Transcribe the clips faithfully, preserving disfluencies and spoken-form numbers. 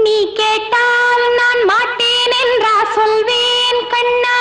நீ கேட்டால் நான் மாட்டேன் என்றா சொல்வேன் கண்ணா.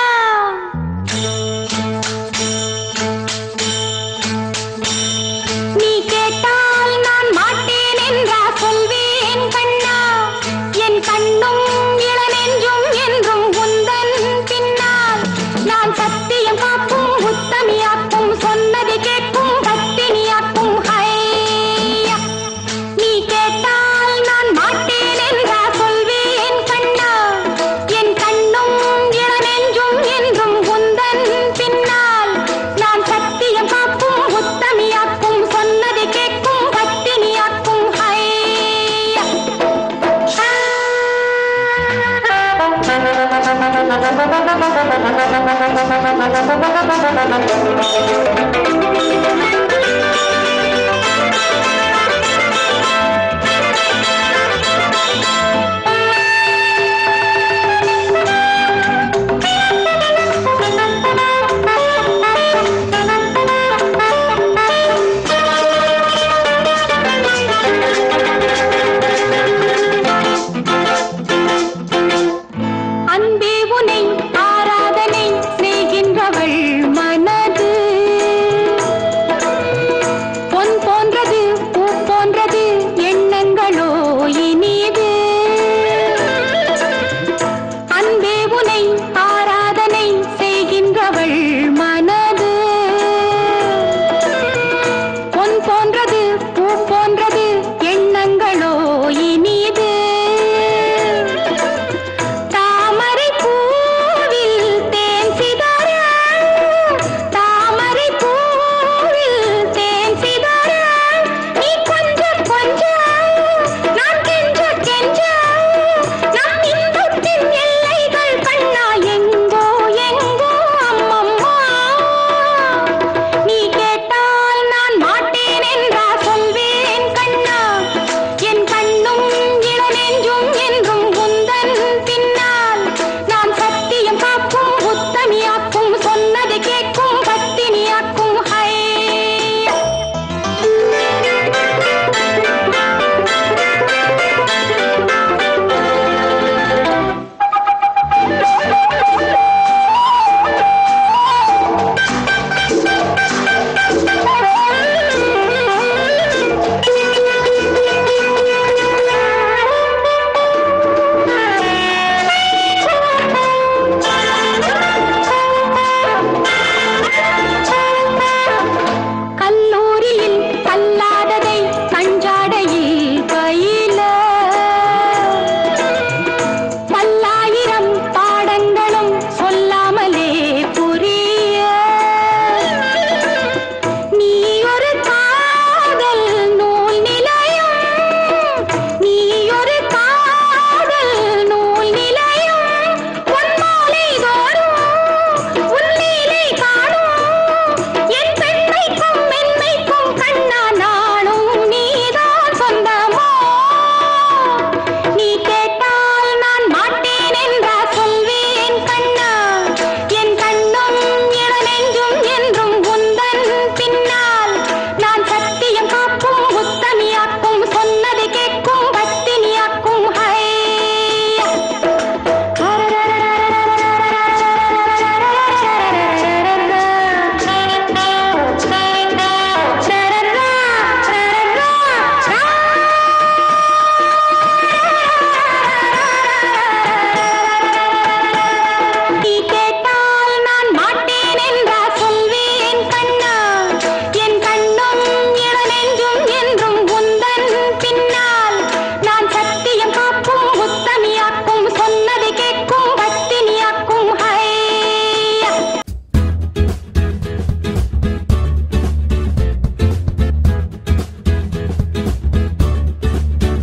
நீ கேட்டால் நான் மாட்டேன் என்றா சொல்வேன் கண்ணா. என் கண்ணும் இளநெஞ்சும் என்றும் உந்தன் பின்னால். நான் சத்தியம் காக்கும் உத்தமியாக்கும் சொன்னதை கேட்கும் பத்தினியாக்கும். ஹையா நீ கேட்டால் நான் மாட்டேன் என்றா சொல்வேன் கண்ணா. என் கண்ணும் இளநெஞ்சும் என்றும் உந்தன் பின்னால். நான் சத்தியம் காக்கும் உத்தமியாக்கும் சொன்னதை கேட்கும் பத்தினியாக்கும். ஹையா ஆ